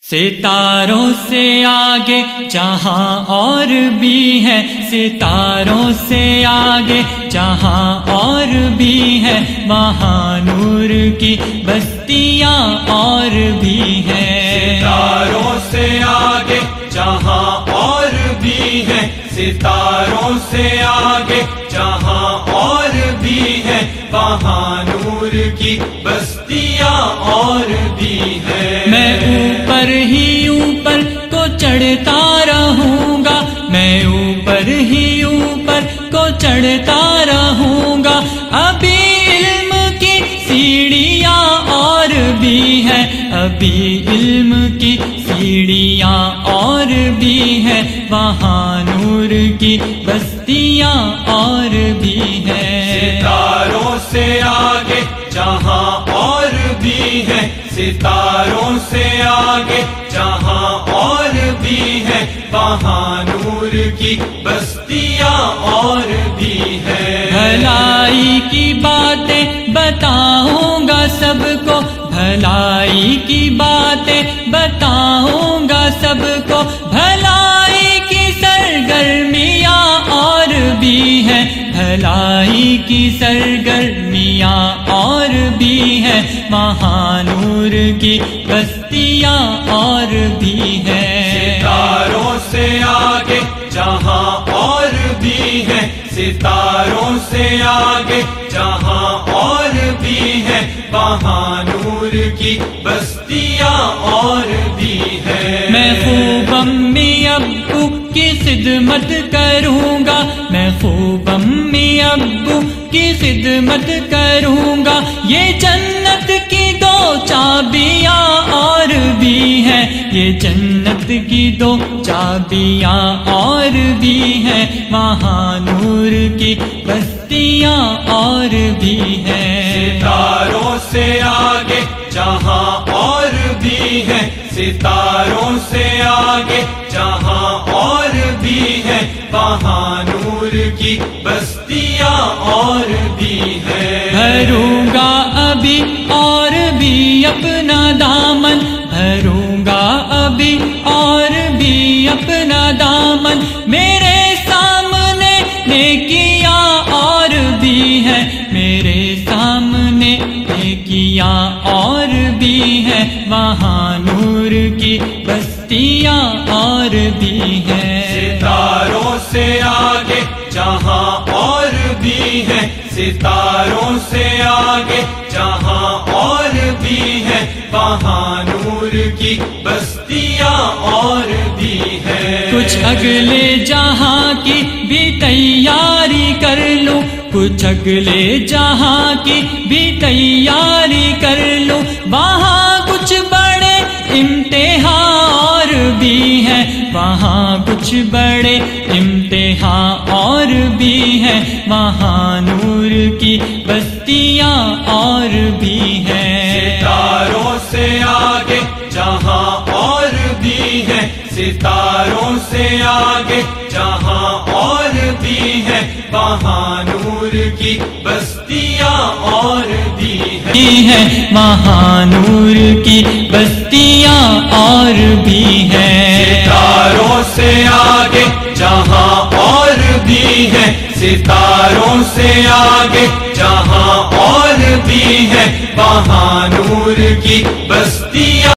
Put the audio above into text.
ستاروں سے آگے جہاں اور بھی ہے، ستاروں سے آگے جہاں اور بھی ہے، وہاں نور کی بستیاں اور بھی ہیں۔ ستاروں سے آگے جہاں اور بھی ہے، ستاروں سے آگے جہاں اور بھی ہے، وہاں نور کی بستیاں اور بھی ہیں۔ میں اوپر ہی اوپر کو چڑھتا رہوں گا، میں اوپر ہی اوپر کو چڑھتا رہوں گا، ابھی علم کی سیڑھیاں اور بھی ہیں، ابھی علم کی سیڑھیاں اور بھی ہیں، وہاں نور کی بستیاں اور بھی ہیں۔ ستاروں سے آگے جہاں اور بھی ہے، ستاروں سے آگے جہاں اور بھی ہے، وہاں نور کی بستیاں اور بھی ہیں۔ بھلائی کی باتیں بتاؤں گا سب کو، بھلائی کی باتیں بتاؤں گا سب کو، بھلائی کی سرگرمیاں اور بھی ہیں، بھلائی کی سرگرمیاں اور بھی ہیں، وہاں نور کی بستیاں اور بھی ہیں۔ ستاروں سے آگے جہاں اور بھی ہے، ستاروں سے آگے جہاں اور بھی ہے، وہاں نور کی بستیاں اور بھی ہیں۔ میں خوب امی ابو کی خدمت کروں گا، میں خوب امی ابو کی خدمت کروں گا، یہ جنت کی دو چابیاں اور بھی ہیں، یہ جنت کی دو چابیاں اور بھی ہیں، وہاں نور کی بستیاں اور بھی ہیں۔ ستاروں سے آگے جہاں اور بھی ہے، ستاروں سے آگے جہاں اور بھی ہے، وہاں نور کی بستیاں اور بھی ہیں۔ بھروں گا ابھی اور بھی اپنا دامن، بھروں گا ابھی اور بھی اپنا دامن، میرے سامنے نیکیاں اور بھی ہیں، میرے سامنے نیکیاں اور بھی ہیں، وہاں نور کی بستیاں اور بھی ہیں۔ ستاروں سے آگے جہاں اور بھی ہے، ستاروں سے آگے جہاں اور بھی ہے، وہاں نور کی بستیاں اور بھی ہیں۔ کچھ اگلے جہاں کی بھی تیاری کر لوں، کچھ اگلے جہاں کی بھی تیاری کر لوں، وہاں کچھ بڑے امتحان اور بھی ہیں، وہاں کچھ بڑے امتحان اور بھی ہیں، وہاں نور کی بستیاں اور بھی ہیں۔ ستاروں سے آگے جہاں اور بھی ہے، ستاروں سے آگے جہاں اور بھی ہے، وہاں نور کی بستیاں اور بھی ہیں، وہاں نور کی بستیاں اور بھی ہیں۔ ستاروں سے آگے جہاں اور بھی ہے، ستاروں سے آگے جہاں اور بھی ہے، وہاں نور کی بستیاں